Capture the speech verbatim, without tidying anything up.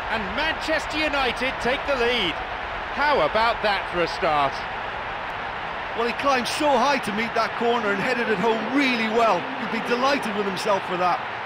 And Manchester United take the lead. How about that for a start? Well, he climbed so high to meet that corner and headed it home really well. He'd be delighted with himself for that.